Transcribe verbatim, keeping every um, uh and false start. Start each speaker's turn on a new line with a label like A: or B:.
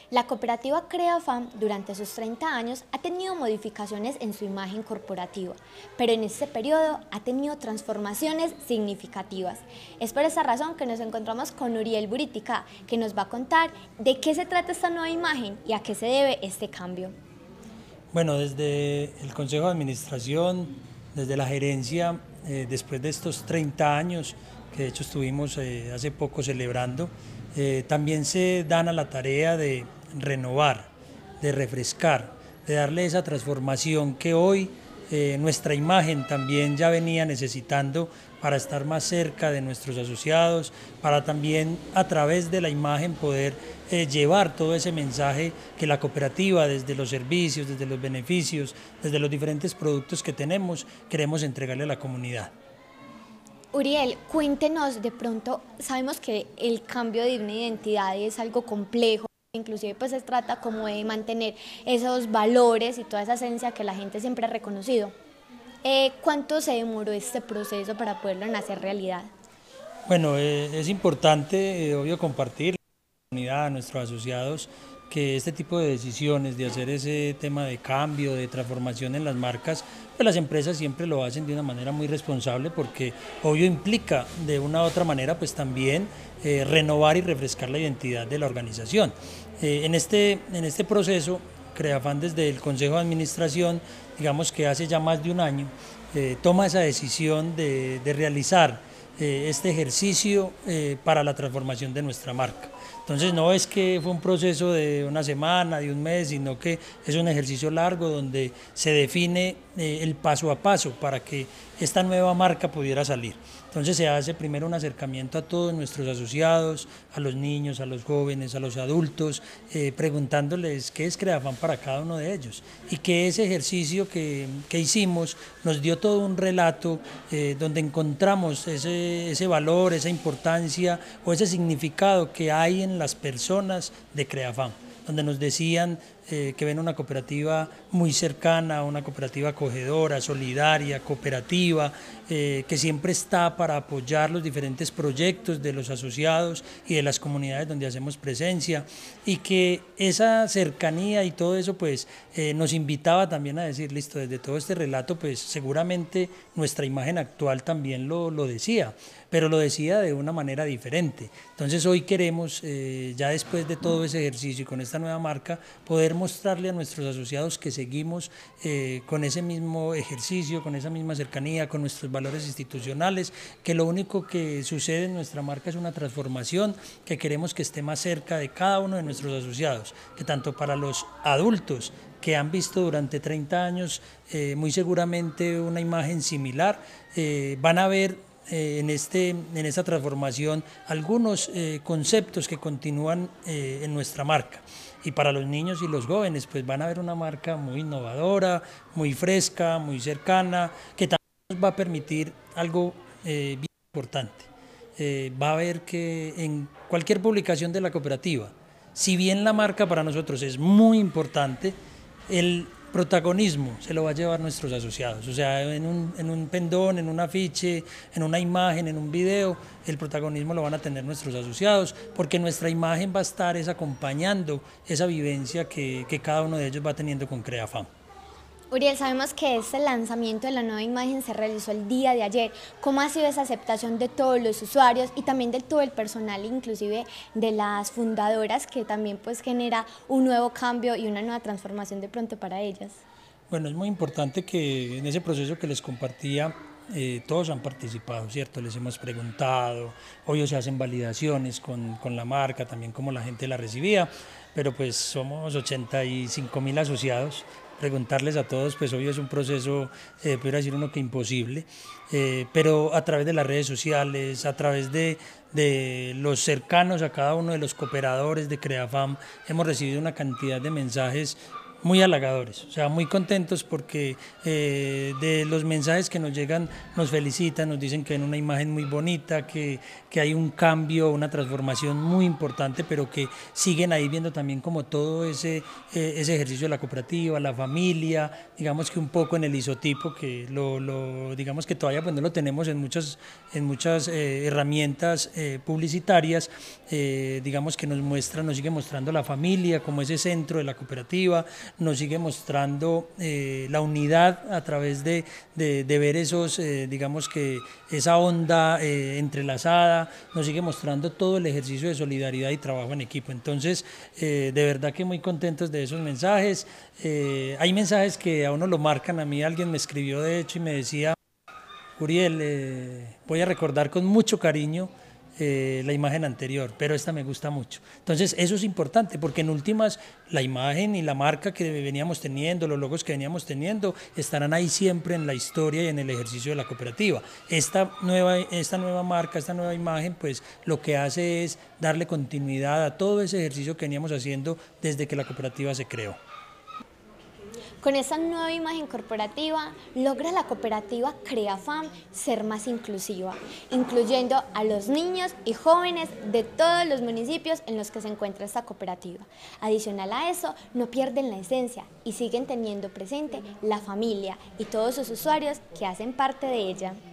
A: La cooperativa CreaFam durante sus treinta años ha tenido modificaciones en su imagen corporativa, pero en este periodo ha tenido transformaciones significativas. Es por esa razón que nos encontramos con Uriel Buritica, que nos va a contar de qué se trata esta nueva imagen y a qué se debe este cambio.
B: Bueno, desde el Consejo de Administración, desde la gerencia, eh, después de estos treinta años, que de hecho estuvimos eh, hace poco celebrando, eh, también se dan a la tarea de renovar, de refrescar, de darle esa transformación que hoy eh, nuestra imagen también ya venía necesitando para estar más cerca de nuestros asociados, para también a través de la imagen poder eh, llevar todo ese mensaje que la cooperativa desde los servicios, desde los beneficios, desde los diferentes productos que tenemos, queremos entregarle a la comunidad.
A: Uriel, cuéntenos de pronto, sabemos que el cambio de una identidad es algo complejo, inclusive pues se trata como de mantener esos valores y toda esa esencia que la gente siempre ha reconocido. Eh, ¿Cuánto se demoró este proceso para poderlo hacer realidad?
B: Bueno, eh, es importante, eh, obvio, compartir con la comunidad, a nuestros asociados, que este tipo de decisiones, de hacer ese tema de cambio, de transformación en las marcas, pues las empresas siempre lo hacen de una manera muy responsable porque obvio implica de una u otra manera pues también eh, renovar y refrescar la identidad de la organización. Eh, en, este, en este proceso, CreaFam desde el Consejo de Administración, digamos que hace ya más de un año, eh, toma esa decisión de, de realizar eh, este ejercicio eh, para la transformación de nuestra marca. Entonces no es que fue un proceso de una semana, de un mes, sino que es un ejercicio largo donde se define eh, el paso a paso para que esta nueva marca pudiera salir. Entonces se hace primero un acercamiento a todos nuestros asociados, a los niños, a los jóvenes, a los adultos, eh, preguntándoles qué es CreaFam para cada uno de ellos y que ese ejercicio que, que hicimos nos dio todo un relato eh, donde encontramos ese, ese valor, esa importancia o ese significado que hay en las personas de CreaFam, donde nos decían eh, que ven una cooperativa muy cercana, una cooperativa acogedora, solidaria, cooperativa, eh, que siempre está para apoyar los diferentes proyectos de los asociados y de las comunidades donde hacemos presencia, y que esa cercanía y todo eso pues eh, nos invitaba también a decir, listo, desde todo este relato pues seguramente nuestra imagen actual también lo, lo decía, pero lo decía de una manera diferente. Entonces hoy queremos, eh, ya después de todo ese ejercicio y con esta nueva marca, poder mostrarle a nuestros asociados que seguimos eh, con ese mismo ejercicio, con esa misma cercanía, con nuestros valores institucionales, que lo único que sucede en nuestra marca es una transformación, que queremos que esté más cerca de cada uno de nuestros asociados, que tanto para los adultos que han visto durante treinta años eh, muy seguramente una imagen similar, eh, van a ver Eh, en, este, en esta transformación algunos eh, conceptos que continúan eh, en nuestra marca. Y para los niños y los jóvenes pues van a ver una marca muy innovadora, muy fresca, muy cercana, que también nos va a permitir algo eh, bien importante. Eh, va a ver que en cualquier publicación de la cooperativa, si bien la marca para nosotros es muy importante, el protagonismo se lo va a llevar nuestros asociados, o sea, en un, en un pendón, en un afiche, en una imagen, en un video, el protagonismo lo van a tener nuestros asociados, porque nuestra imagen va a estar es acompañando esa vivencia que, que cada uno de ellos va teniendo con CreaFam.
A: Uriel, sabemos que este lanzamiento de la nueva imagen se realizó el día de ayer. ¿Cómo ha sido esa aceptación de todos los usuarios y también de todo el personal, inclusive de las fundadoras, que también pues genera un nuevo cambio y una nueva transformación de pronto para ellas?
B: Bueno, es muy importante que en ese proceso que les compartía, eh, todos han participado, ¿cierto? Les hemos preguntado, obvio se hacen validaciones con, con la marca, también cómo la gente la recibía, pero pues somos ochenta y cinco mil asociados. Preguntarles a todos, pues obvio es un proceso, eh, podría decir uno que imposible, eh, pero a través de las redes sociales, a través de, de los cercanos a cada uno de los cooperadores de CreaFam, hemos recibido una cantidad de mensajes muy halagadores, o sea, muy contentos porque eh, de los mensajes que nos llegan nos felicitan, nos dicen que ven una imagen muy bonita, que, que hay un cambio, una transformación muy importante, pero que siguen ahí viendo también como todo ese, eh, ese ejercicio de la cooperativa, la familia, digamos que un poco en el isotipo, que lo, lo digamos que todavía pues no lo tenemos en muchas, en muchas eh, herramientas eh, publicitarias, eh, digamos que nos muestra, nos sigue mostrando la familia como ese centro de la cooperativa, nos sigue mostrando eh, la unidad a través de, de, de ver esos, eh, digamos que esa onda eh, entrelazada, nos sigue mostrando todo el ejercicio de solidaridad y trabajo en equipo. Entonces, eh, de verdad que muy contentos de esos mensajes. Eh, hay mensajes que a uno lo marcan, a mí alguien me escribió de hecho y me decía: Uriel, eh, voy a recordar con mucho cariño Eh, la imagen anterior, pero esta me gusta mucho. Entonces eso es importante porque en últimas la imagen y la marca que veníamos teniendo, los logos que veníamos teniendo estarán ahí siempre en la historia y en el ejercicio de la cooperativa. Esta nueva, esta nueva marca, esta nueva imagen pues lo que hace es darle continuidad a todo ese ejercicio que veníamos haciendo desde que la cooperativa se creó.
A: Con esa nueva imagen corporativa, logra la cooperativa CREAFAM ser más inclusiva, incluyendo a los niños y jóvenes de todos los municipios en los que se encuentra esta cooperativa. Adicional a eso, no pierden la esencia y siguen teniendo presente la familia y todos sus usuarios que hacen parte de ella.